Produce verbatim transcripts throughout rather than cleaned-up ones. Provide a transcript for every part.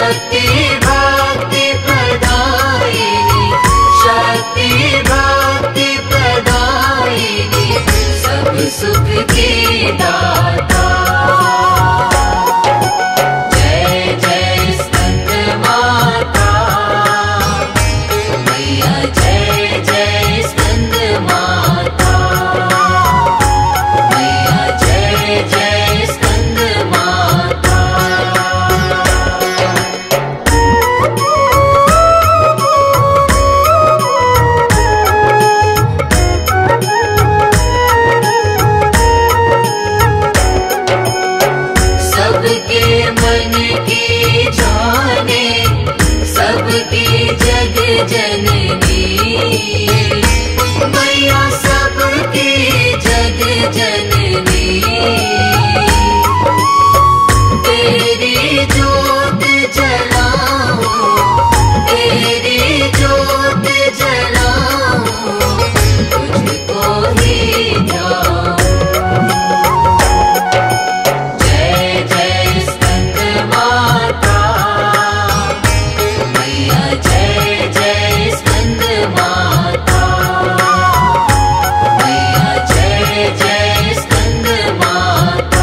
शक्ति भक्ति प्रदायिनी, शक्ति भक्ति प्रदायिनी, सब सुख की दाता। जय जय स्कंद माता मैया, जय जय स्कंद माता मैया, जय जय स्कंद माता। सबके मन की जाने, सबकी जग जननी मैया, सबकी जग जननी। तेरी जोत जलाऊं, तेरी जोत जलाऊं, तुझको ही जाऊं। जय जय स्कंद माता मैया, जय जय स्कंद माता मैया, जय जय स्कंद माता।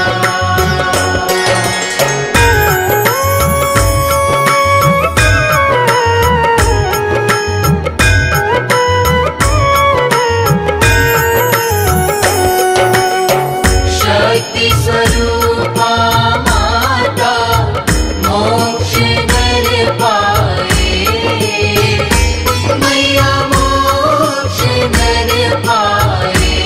शक्ति स्वरूपा माता, मोक्ष नर पाए मैया, मोक्ष नर पाए।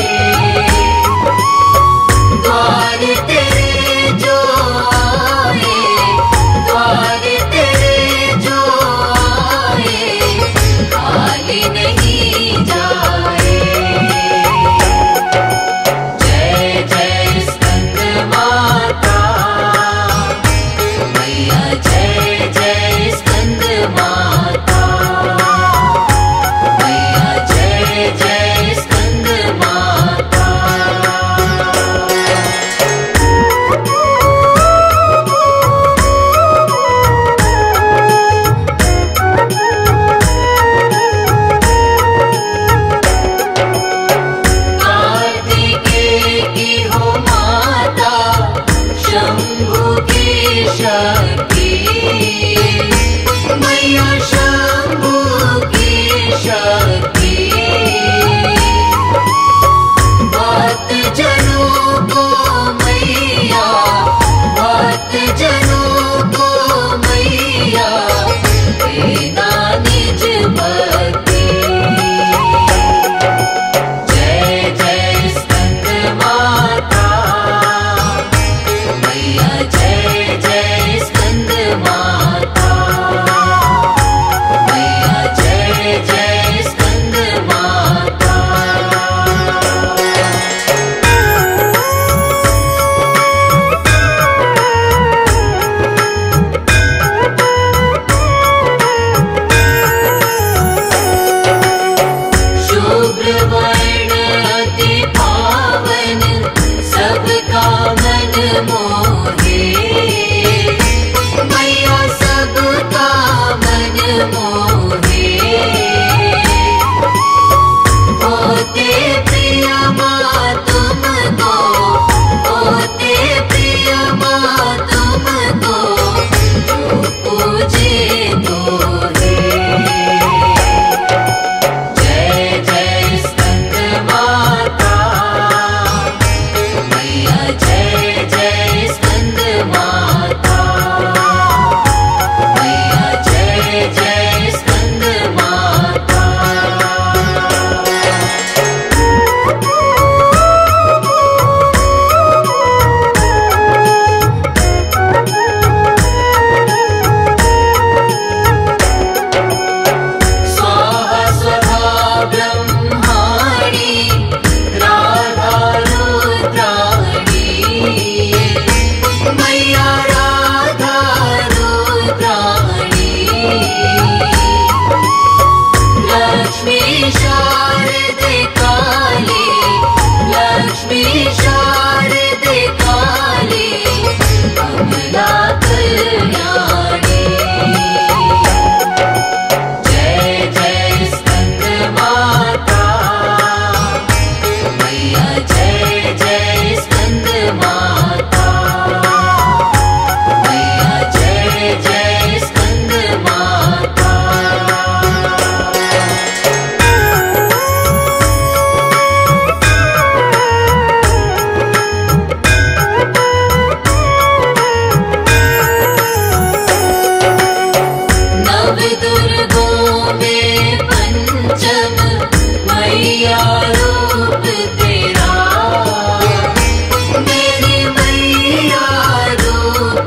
द्वार तेरे जो आए, द्वार तेरे जो आए, खाली नहीं जाए। जय जय स्कंद माता मैया, जय जय स्कंद माता मैया, जय जय स्कंद माता। कार्तिकेय की हो माता, शंभु की शक्ति मैया, शंभु की शक्ति। भक्त जनों को मैया, भक्त जनों को मैया, देना निज भक्ति। जय जय स्कंद माता मैया, जय जय स्कंद माता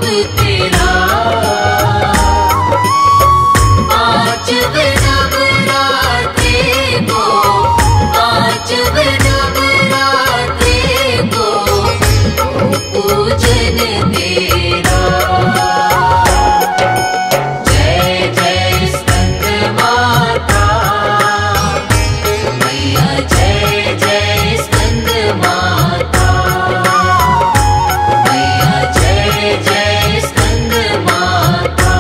तेरा। पांचवें नवरात्रि को, पांचवें नवरात्रि को पूजन तेरा। जय जय स्कंद माता मैया, जय जय स्कंद माता मैया, जय जय स्कंद माता।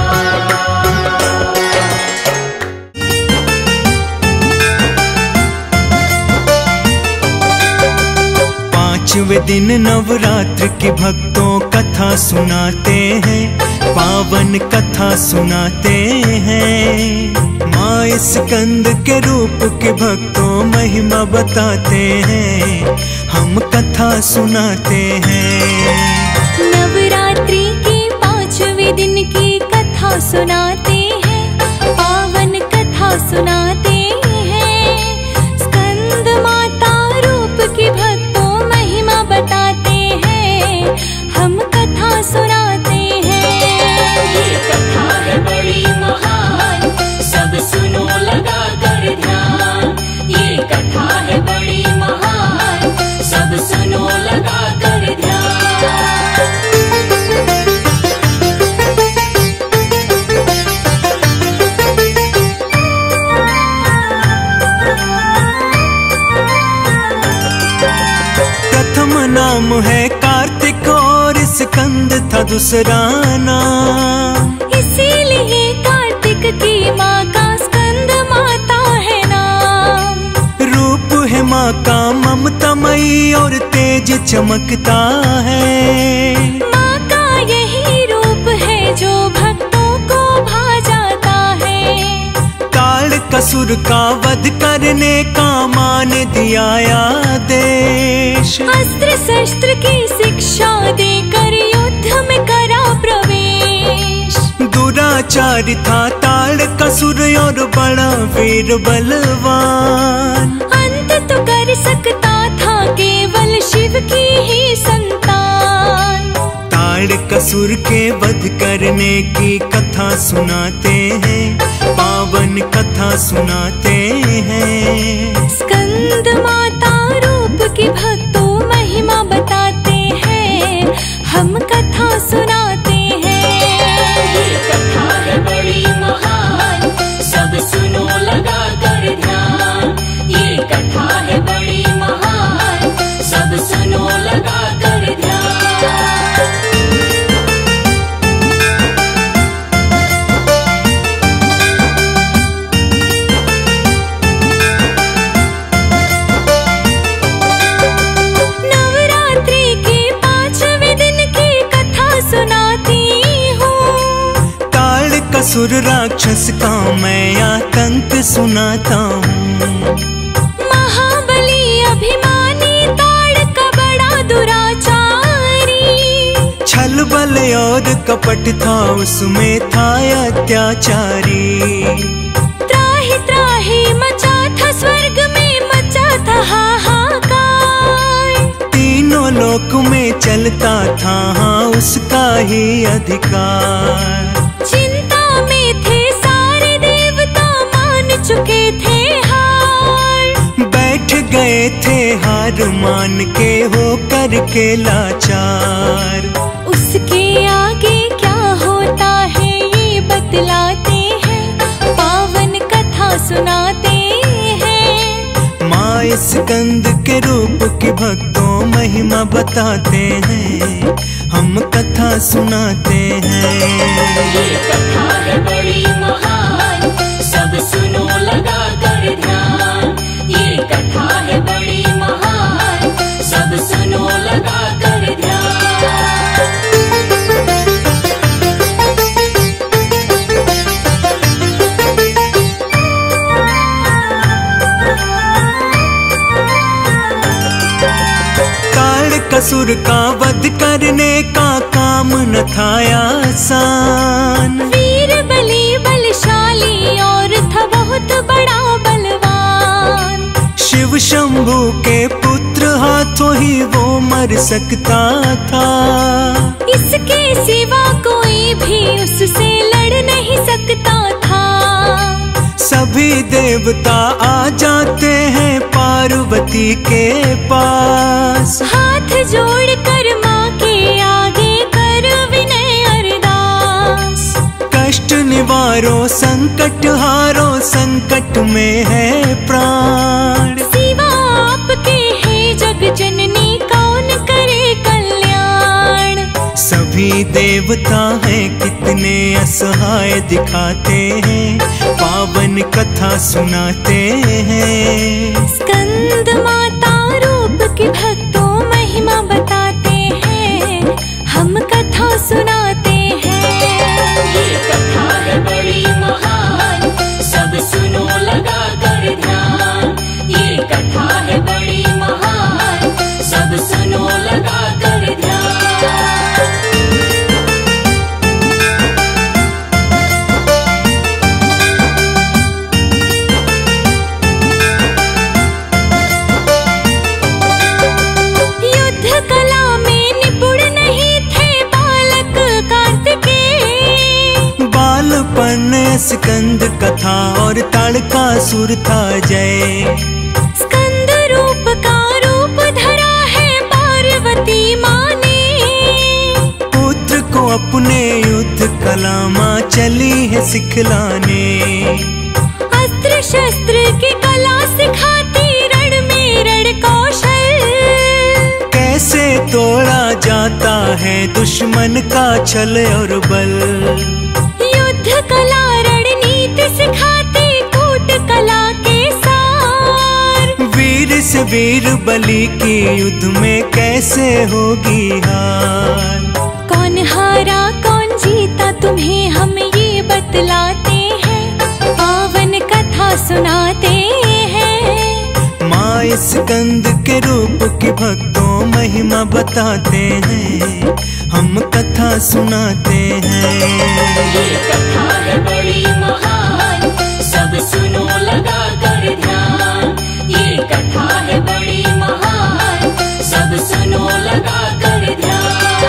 पांचवें दिन नवरात्र की भक्तों कथा सुनाते हैं, पावन कथा सुनाते हैं। माँ स्कंद के रूप के भक्तों महिमा बताते हैं, हम कथा सुनाते हैं। नवरात्रि के पांचवें दिन की कथा सुनाते हैं, पावन कथा सुनाते हैं। स्कंद माता रूप की भक्तों महिमा बताते हैं, हम कथा सुनाते हैं। ये कथा है बड़ी महान, सब सुनो लगा कर ध्यान। ये कथा है बड़ी महान, सब सुनो लगा कर ध्यान। प्रथम नाम है कार्तिक और स्कंद था दूसरा नाम, इसीलिए कार्तिक की माँ का स्कंद माता है नाम। रूप है माँ का ममतामयी और तेज चमकता है। माँ का यही रूप है जो भक्तों को भा जाता है। ताड़कासुर का वध करने का मान दिया आदेश, अस्त्र शस्त्र की शिक्षा देकर युद्ध में करा प्रवेश। दुराचारी था ताड़कासुर और बड़ा वीर बलवान। अंत तो कर सकता था केवल शिव की ही संतान। ताड़कासुर के वध करने की कथा सुनाते हैं, पावन कथा सुनाते हैं। स्कंद माता रूप की भक्तों महिमा बताते हैं, हम कथा सुनाते हैं। ये कथा है बड़ी महान, सब सुनो लगा कर ध्यान। ये कथा है बड़ी महान, सब सुनो लगा कर ध्यान। नवरात्रि के पांचवें दिन की कथा सुनाती हूँ। ताड़कासुर राक्षस का मैं आतंक सुनाता हूँ। महाबली अभिमानी ताड़का बड़ा दुराचारी। छल बल और कपट था उसमें था अत्याचारी। त्राहि त्राहि मचा था स्वर्ग में, मचा था हाहाकार। तीनों लोक में चलता था हाँ उसका ही अधिकार। चिंता में थे सारे देवता, मान चुके थे हार। बैठ गए थे हार मान के हो करके लाचार। उसके आगे क्या होता है ये बतलाते हैं, पावन कथा सुनाते हैं। माँ स्कंद के रूप की भक्तों महिमा बताते हैं, हम कथा सुनाते हैं। ये कथा है बड़ी महान, सब सुनो लगा कर ध्यान। ये कथा है बड़ी महान, सब सुनो लगा कर ध्यान। ताड़कासुर का वध करने का काम न था आसान। वीर बली बलशाली और था बहुत बड़ा बलवान। शिव शंभू के पुत्र हाथों ही वो मर सकता था। इसके सिवा कोई उससे लड़ नहीं सकता था। सभी देवता आ जाते हैं पार्वती के पास, हाथ जोड़ कर माँ के आगे कर विनय अरदास। कष्ट निवारो संकट हारो संकट में है प्राण, सिवा आपके है जग जननी कौन करे कल्याण। सभी देवता हैं कितने असहाय दिखाते हैं, पावन कथा सुनाते हैं। स्कंद माता रूप की भक्तों महिमा बताते हैं, हम कथा सुनाते हैं। ये कथा है बड़ी महान, सब सुनो लगा कर ध्यान। ये कथा है बड़ी महान, सब सुनो लगा कर ध्यान। युद्ध कला में निपुण नहीं थे बालक कार्तिकेय, बालपन स्कंद कथा और ताड़कासुर था जय। स्कंद रूप का रूप धरा है पार्वती माँ ने, पुत्र को अपने युद्ध कला माँ चली है सिखलाने। अस्त्र शस्त्र की कला सिखाती रण में रण कौशल, कैसे तोड़ा जाता है दुश्मन का छल और बल। युद्ध कला रणनीति सिखाती कूट कला के सार, वीर से वीर बलि की युद्ध में कैसे होगी हार। कौन हारा कौन जीता तुम्हें हम ये बतलाते हैं, पावन कथा सुनाते हैं। माँ स्कंद के रूप की भक्तों महिमा बताते हैं, हम कथा सुनाते हैं। ये कथा है बड़ी महान, सब सुनो लगा कर ध्यान। ये कथा है बड़ी महान, सब सुनो लगा कर ध्यान।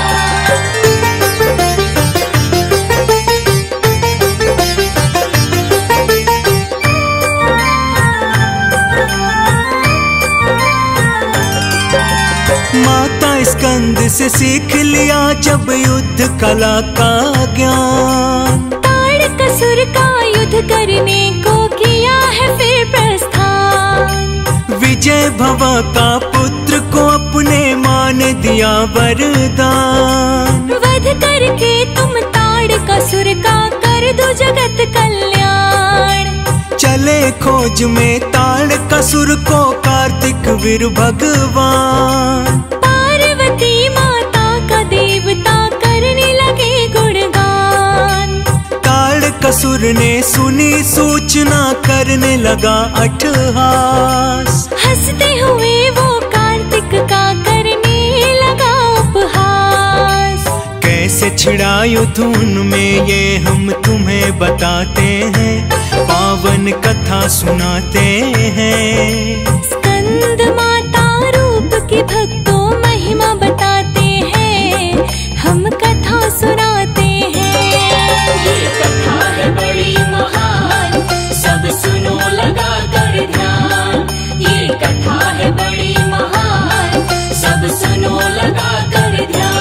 माता स्कंद से सीख लिया जब युद्ध कला का ज्ञान, ताड़कासुर का युद्ध करने को किया है फिर प्रस्थान। विजय भवा का पुत्र को अपने माँ ने दिया वरदान। वध करके तुम ताड़कासुर का कर दो जगत कल्याण। चले खोज में ताड़कासुर को कार्तिक वीर भगवान। पार्वती माता का देवता करने लगे गुणगान। ताड़कासुर ने सुनी सूचना करने लगा अट्टहास, हंसते हुए वो कार्तिक का करने लगा उपहास। कैसे छिड़ा युद्ध उनमें ये हम तुम्हें बताते हैं, पावन कथा सुनाते हैं। स्कंद माता रूप की भक्तों महिमा बताते हैं, हम कथा सुनाते हैं। ये कथा है बड़ी महान, सब सुनो लगा कर ध्यान। ये कथा है बड़ी महान, सब सुनो लगा कर ध्यान।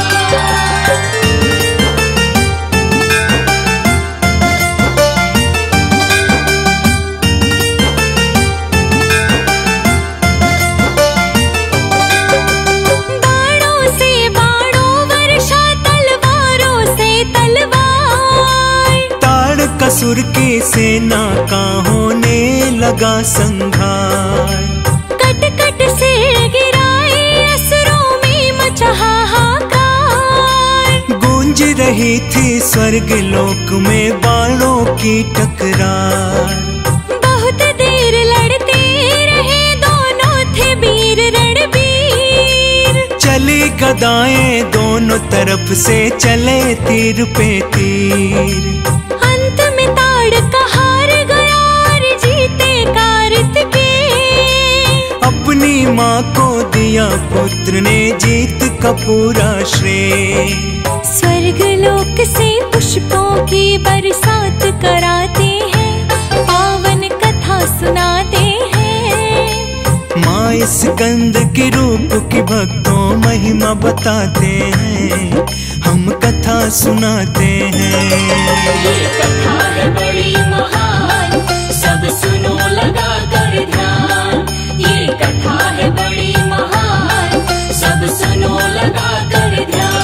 ताड़कासुर की सेना का होने लगा संघार। कट कट से गिराए असुरों में मचा हाहाकार। गूंज रही थी स्वर्ग लोक में बाणों की टकरार। बहुत देर लड़ते रहे दोनों थे वीर रणवीर। चली गदाएं दोनों तरफ से चले तीर पे तीर। अंत में ताड़का हार गया और जीते कार्तिकेय। अपनी माँ को दिया पुत्र ने जीत का पूरा श्रेय। स्वर्ग लोक से पुष्पों स्कंद के रूप की भक्तों महिमा बताते हैं, हम कथा सुनाते हैं। ये कथा है बड़ी महान, सब सुनो लगा कर ध्यान। ये कथा है बड़ी महान, सब सुनो लगा कर ध्यान।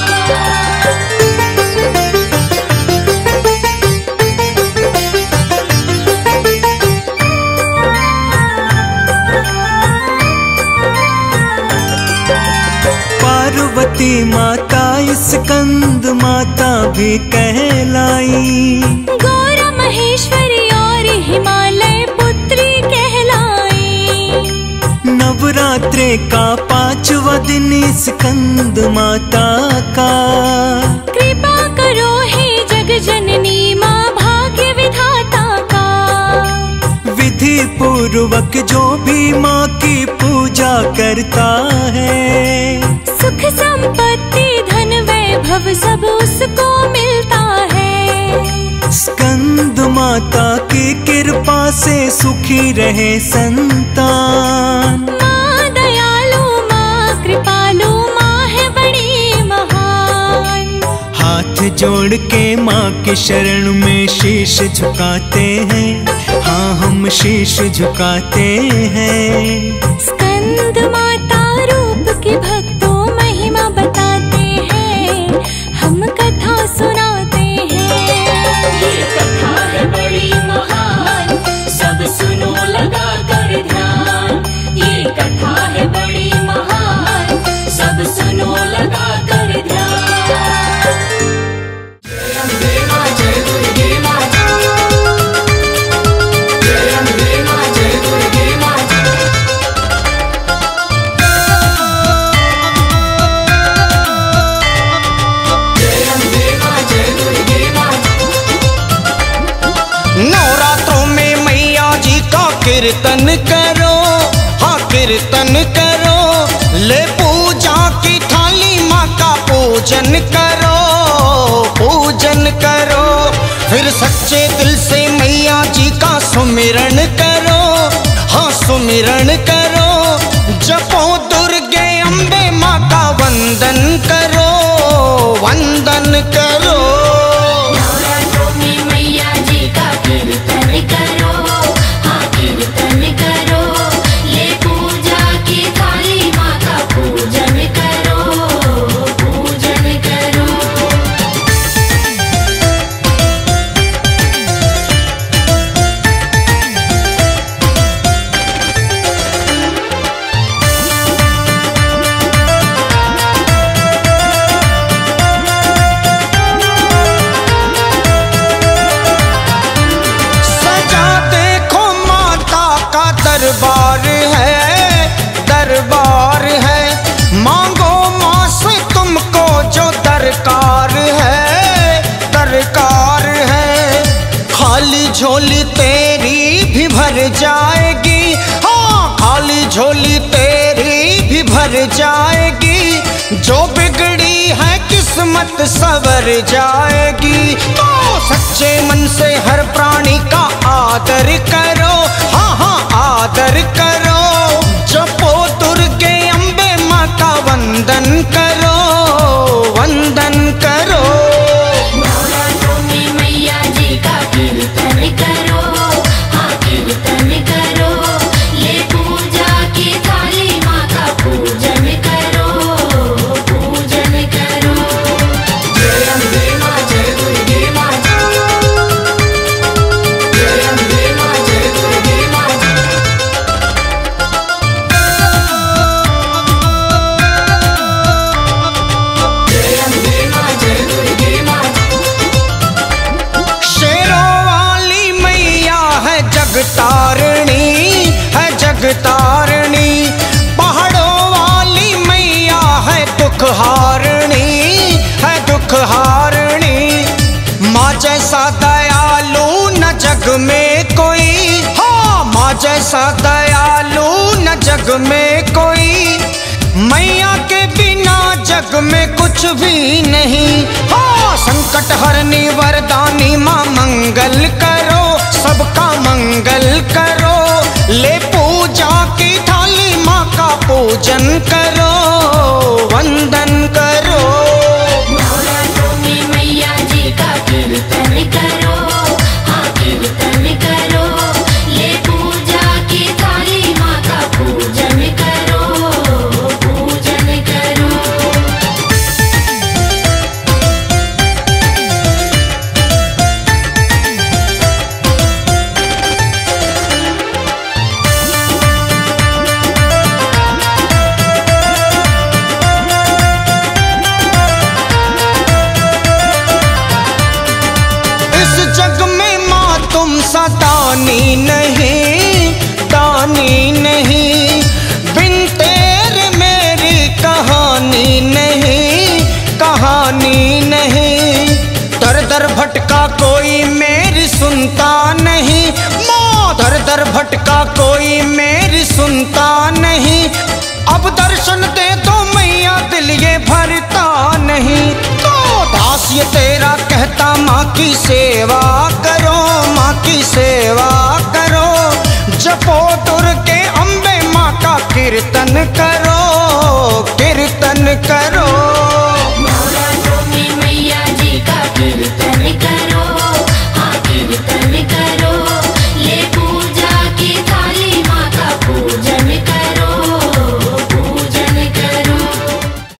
पार्वती माता स्कंद माता भी कहलाई, गौरा महेश्वरी और हिमालय पुत्री कहलाई। नवरात्रे का पांचवा दिन स्कंद माता का, कृपा करो हे जग जननी माँ भाग्य विधाता का। विधि पूर्वक जो भी माँ की पूजा करता है, सुख संपत्ति धन वैभव सब उसको मिलता है। स्कंद माता की कृपा से सुखी रहे संतान। माँ दयालु माँ कृपालु माँ है बड़ी महान। हाथ जोड़ के माँ के शरण में शीश झुकाते हैं, हाँ हम शीश झुकाते हैं। स्कंद माता रूप की भक्तों महिमा बताते हैं, हम कथा सुनाते हैं। ये कथा है बड़ी महान, सब सुनो लगा कर ध्यान। ये कथा है बड़ी महान, सब सुनो लगा कर ध्यान। जय अम्बे माँ जय दुर्गे माँ, जय अम्बे माँ जय दुर्गे माँ। नवरात्रों में मैया जी का कीर्तन करो, हाँ कीर्तन करो। ले पूजा की थाली माँ का पूजन करो, पूजन करो। फिर सच्चे दिल से मैया जी का सुमिरन करो, हाँ सुमिरन करो। जपो दुर्गे अम्बे माँ का वंदन करो, वंदन करो। कीर्तन करो, हाँ कीर्तन करो। ले पूजा की थाली माँ का पूजन करो, पूजन करो। दरबार है, दरबार है। मांगो माँ से तुमको जो दरकार है, दरकार है। खाली झोली तेरी भी भर जाएगी, हाँ खाली झोली तेरी भी भर जाएगी। जो बिगड़ी है किस्मत संवर जाएगी। तो सच्चे मन से हर प्राणी का आदर करो, हाँ हाँ आदर करो। जपो दुर्गे अम्बे माँ का वंदन करो, वंदन करो। नवरात्रों में मैया जी का कीर्तन करो, हाँ कीर्तन करो। ले पूजा की थाली माँ का पूजन करो, पूजन करो। जय अम्बे माँ जय दुर्गे माँ, जय अम्बे माँ जय दुर्गे माँ। जय अम्बे माँ जय दुर्गे माँ। शेरों वाली मैया है जगतारणी, है जगतारणी। पहाड़ों वाली मैया है दुख हारणी, है दुख हारणी। माँ जैसा दयालु न जग में कोई, हाँ माँ जैसा दयालु न जग में कोई। मैया के बिना जग में कुछ भी नहीं, हाँ संकट हरनी वरदानी माँ मंगल करो, सबका मंगल करो। ले पूजा की थाली माँ का पूजन पूजन करो, वंदन करो। नवरात्रों में मैया जी का कीर्तन करो, हाँ कीर्तन करो। ले पूजा की थाली माँ का पूजन करो, पूजन करो। जग में माँ तुम सा दानी नहीं, दानी नहीं। बिन तेरे मेरी कहानी नहीं, कहानी नहीं। दर दर भटका कोई मेरी सुनता नहीं, माँ दर दर भटका कोई मेरी सुनता नहीं। अब दर्शन दे दो मैया दिल ये भरता नहीं। तो दास ये तेरा कहता माँ की सेवा करो, माँ की सेवा करो। जपो दुर्गे अम्बे माँ का कीर्तन करो।